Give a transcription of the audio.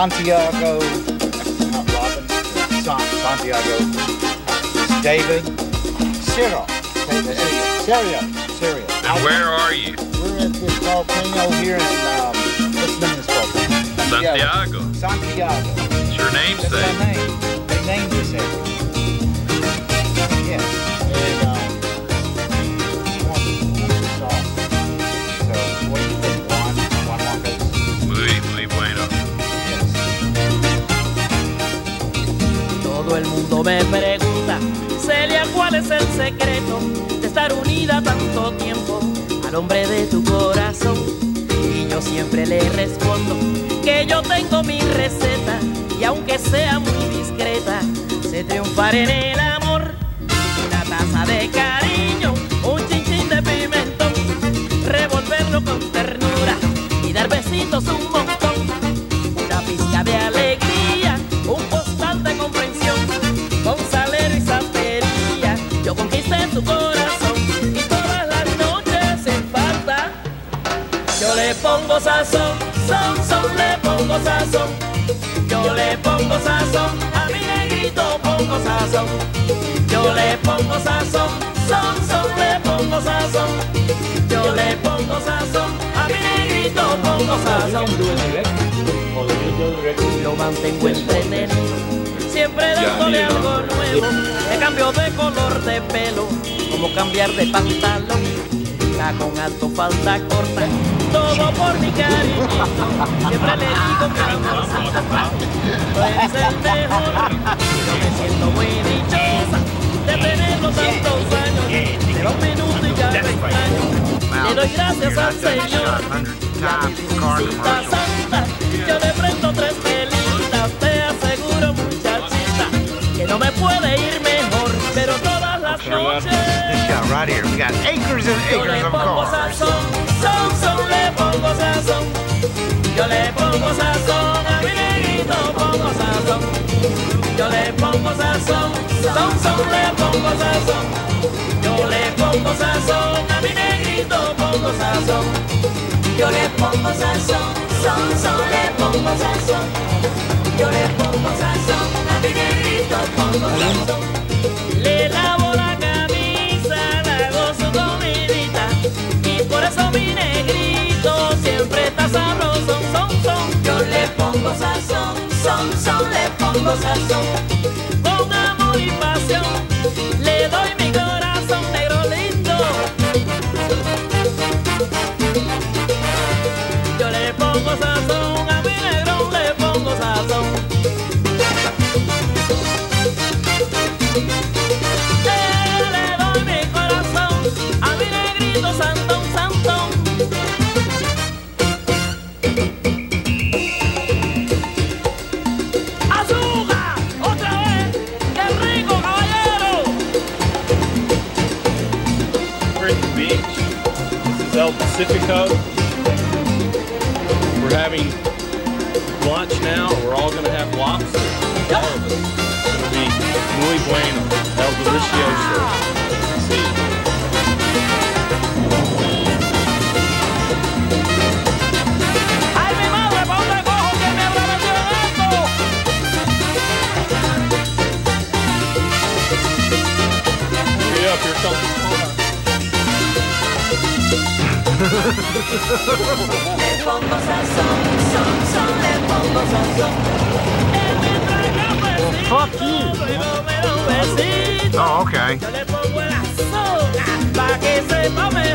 Santiago, not Robin, Santiago, David, Syria. And where are you? We're at this volcano here in, what's the name of this volcano? Santiago. Santiago. It's your That's namesake. our name. They named this area. Yes. And, so, what do you think, Juan Marcos? Muy bueno. Todo el mundo me pregunta, Celia, ¿cuál es el secreto de estar unida tanto tiempo al hombre de tu corazón? Y yo siempre le respondo que yo tengo mi receta y aunque sea muy discreta, sé triunfar en el amor. Una taza de cariño, un chinchín de pimentón, revolverlo con ternura y dar besitos un montón. Una pizca de alegría, un postal de comprensión, con salero y santería yo conquisté tu corazón y todas las noches sin falta yo le pongo sazón, le pongo sazón. Yo le pongo sazón, a mi negrito pongo sazón. Yo le pongo sazón, le pongo sazón. Yo le pongo sazón, a mi negrito pongo sazón. Lo mantengo entretenido, siempre dándole algo nuevo. Le cambio de color de pelo, como cambiar de pantalón. Con alto, falda corta, todo por mi cariño. Siempre le digo que amorcito, tú eres el mejor. Yo me siento muy dichosa de tenerlo tantos años, pero un minuto y ya me extraño. Le doy gracias al Señor y a mi visita santa. Yo le prendo 3 velitas, te aseguro, muchachita, que no me puede ir mejor, pero todas las noches. Right here, we got acres and acres of cars. Le pongo sazón, yo le pongo sazón, a mi negrito pongo sazón. Yo le pongo sazón, le pongo sazón. Yo le pongo sazón, a mi negrito pongo sazón. Yo le pongo sazón, le pongo sazón. Yo le pongo sazón, a mi negrito pongo sazón. Le lavo la camisa, le hago su comidita y por eso mi negrito siempre está sabroso, son. Yo le pongo sazón, le pongo sazón. Con amor y pasión le doy mi corazón, negro lindo. Yo le pongo sazón, a mi negro le pongo sazón. Le doy mi corazón, a mi negrito santón, santón. ¡Azúcar! ¡Otra vez! ¡Qué rico, caballero! We're at the beach. This is El Pacifico. We're having lunch now. We're all going to have lobster. All of us. It's going to be muy bueno. El delicioso. Sí. ¡Ay, mi madre! ¿Para dónde cojo que me habrá metido en esto? Hurry up, here comes the car. Le pongo sazón, le pongo sazón. Él me trae cafecito, Fuck you. luego me da un besito. Oh, okay. Yo le pongo el azúcar pa' que sepa mejor.